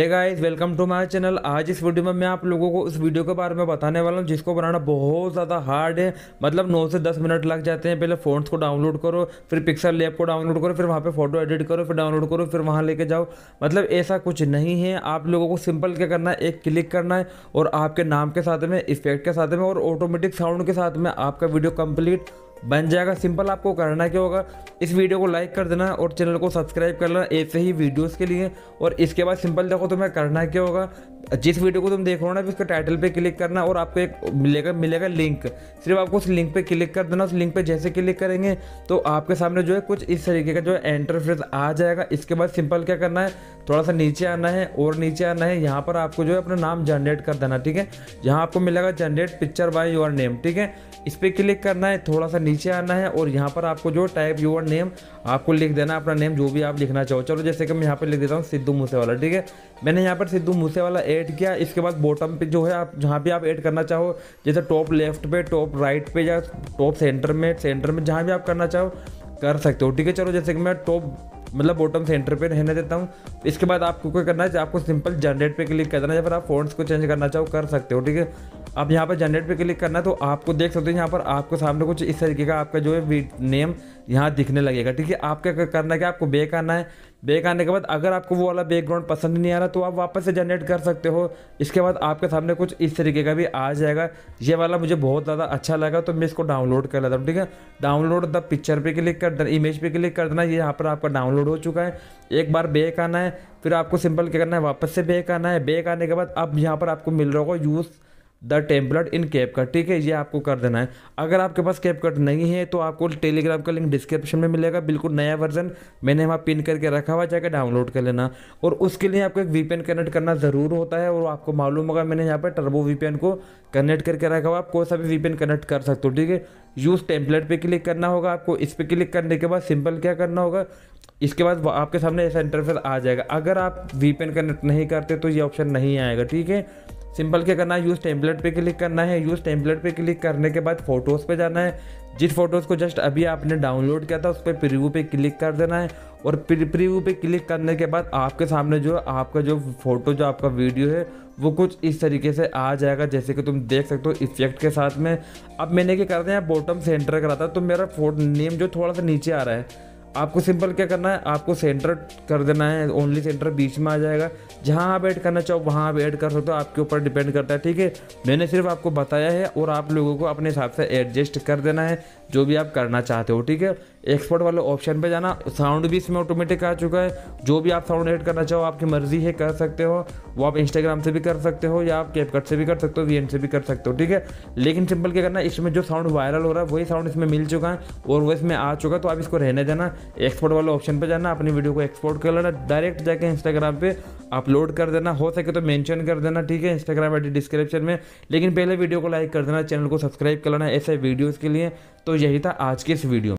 Hey guys, welcome to my channel. आज इस video में मैं आप लोगों को उस वीडियो के बारे में बताने वाला हूं जिसको बनाना बहुत ज़्यादा हार्ड है। मतलब 9 से 10 मिनट लग जाते हैं। पहले फ़ॉन्ट्स को डाउनलोड करो, फिर पिक्सल लैब को डाउनलोड करो, फिर वहां पे फोटो एडिट करो, फिर डाउनलोड करो, फिर वहां लेके जाओ। मतलब ऐसा कुछ नहीं है। आप लोगों को सिंपल क्या करना है, एक क्लिक करना है और आपके नाम के साथ में, इफेक्ट के साथ में और ऑटोमेटिक साउंड के साथ में आपका वीडियो कंप्लीट बन जाएगा। सिंपल आपको करना क्या होगा, इस वीडियो को लाइक कर देना और चैनल को सब्सक्राइब कर लेना ऐसे ही वीडियोस के लिए। और इसके बाद सिंपल देखो तुम्हें करना क्या होगा, जिस वीडियो को तुम देख रहे हो ना, उसके टाइटल पे क्लिक करना और आपको एक मिलेगा लिंक। सिर्फ आपको उस लिंक पे क्लिक कर देना। उस लिंक पे जैसे क्लिक करेंगे तो आपके सामने जो है कुछ इस तरीके का जो है इंटरफेस आ जाएगा। इसके बाद सिंपल क्या करना है, थोड़ा सा नीचे आना है और नीचे आना है। यहाँ पर आपको जो है अपना नाम जनरेट कर देना, ठीक है। यहाँ आपको मिलेगा generate picture by your name, ठीक है। इस पर क्लिक करना है, थोड़ा सा नीचे आना है और यहाँ पर आपको जो टाइप योर नेम आपको लिख देना अपना नेम, जो भी आप लिखना चाहो। चलो जैसे कि मैं यहाँ पर लिख देता हूँ सिद्धू मूसेवाला, ठीक है। मैंने यहाँ पर सिद्धू मूसेवाला ऐड किया। इसके बाद बॉटम पे जो है आप जहाँ भी आप ऐड करना चाहो, जैसे टॉप लेफ्ट पे, टॉप राइट पे या टॉप सेंटर में जहाँ भी आप करना चाहो कर सकते हो, ठीक है। चलो जैसे कि मैं टॉप मतलब बॉटम सेंटर पे रहने देता हूँ। इसके बाद आपको क्या करना है, आपको सिंपल जनरेट पे क्लिक कर देना है। या फिर आप फ़ॉन्ट्स को चेंज करना चाहो कर सकते हो, ठीक है। अब यहाँ पर जनरेट पे क्लिक करना है तो आपको देख सकते हो यहाँ पर आपको सामने कुछ इस तरीके का आपका जो है नेम यहाँ दिखने लगेगा, ठीक है। आपका करना है कि आपको बैक आना है। बैक आने के बाद अगर आपको वो वाला बैकग्राउंड पसंद नहीं आ रहा तो आप वापस से जनरेट कर सकते हो। इसके बाद आपके सामने कुछ इस तरीके का भी आ जाएगा। ये वाला मुझे बहुत ज़्यादा अच्छा लगा तो मैं इसको डाउनलोड कर लेता हूँ, ठीक है। डाउनलोड द पिक्चर पे क्लिक कर देना, इमेज पे क्लिक कर देना। ये यहाँ पर आपका डाउनलोड हो चुका है। एक बार बैक आना है, फिर आपको सिंपल क्या करना है, वापस से बैक आना है। बैक आने के बाद अब यहाँ पर आपको मिल रहा होगा use the template in CapCut, ठीक है। ये आपको कर देना है। अगर आपके पास कैपकट नहीं है तो आपको टेलीग्राम का लिंक डिस्क्रिप्शन में मिलेगा, बिल्कुल नया वर्जन मैंने वहाँ पिन करके रखा हुआ, जाकर डाउनलोड कर लेना। और उसके लिए आपको एक वीपीएन कनेक्ट करना ज़रूर होता है और आपको मालूम होगा मैंने यहाँ पर टर्बो वीपीएन को कनेक्ट करके रखा हुआ। आप कोई सा भी वीपीएन कनेक्ट कर सकते हो, ठीक है। यूज़ टेम्पलेट पर क्लिक करना होगा आपको। इस पर क्लिक करने के बाद सिंपल क्या करना होगा, इसके बाद आपके सामने ऐसा इंटरफेस आ जाएगा। अगर आप वीपीएन कनेक्ट नहीं करते तो ये ऑप्शन नहीं आएगा, ठीक है। सिंपल क्या करना है, यूज़ टेम्पलेट पे क्लिक करना है। यूज़ टेम्पलेट पे क्लिक करने के बाद फोटोज़ पे जाना है। जिस फोटोज़ को जस्ट अभी आपने डाउनलोड किया था उस पर प्रीव्यू पे क्लिक कर देना है। और प्रीव्यू पे क्लिक करने के बाद आपके सामने जो आपका जो फोटो जो आपका वीडियो है वो कुछ इस तरीके से आ जाएगा, जैसे कि तुम देख सकते हो इफेक्ट के साथ में। अब मैंने क्या करता है, यहाँ बॉटम सेंटर करा था तो मेरा फोटो नेम जो थोड़ा सा नीचे आ रहा है। आपको सिंपल क्या करना है, आपको सेंटर कर देना है, ओनली सेंटर बीच में आ जाएगा। जहां आप ऐड करना चाहो वहां आप ऐड कर सकते हो, आपके ऊपर डिपेंड करता है, ठीक है। मैंने सिर्फ आपको बताया है और आप लोगों को अपने हिसाब से एडजस्ट कर देना है जो भी आप करना चाहते हो, ठीक है। एक्सपोर्ट वाले ऑप्शन पे जाना। साउंड भी इसमें ऑटोमेटिक आ चुका है। जो भी आप साउंड ऐड करना चाहो आपकी मर्जी है, कर सकते हो। वो आप इंस्टाग्राम से भी कर सकते हो या आप कैपकट से भी कर सकते हो, वीएन से भी कर सकते हो, ठीक है। लेकिन सिंपल क्या करना है, इसमें जो साउंड वायरल हो रहा है वही साउंड इसमें मिल चुका है और वो इसमें आ चुका है, तो आप इसको रहने देना। एक्सपोर्ट वाले ऑप्शन पे जाना, अपनी वीडियो को एक्सपोर्ट कर लेना, डायरेक्ट जाके इंस्टाग्राम पे अपलोड कर देना। हो सके तो मेंशन कर देना, ठीक है, इंस्टाग्राम आईडी डिस्क्रिप्शन में। लेकिन पहले वीडियो को लाइक कर देना, चैनल को सब्सक्राइब कर लेना ऐसे वीडियोज़ के लिए। तो यही था आज की इस वीडियो।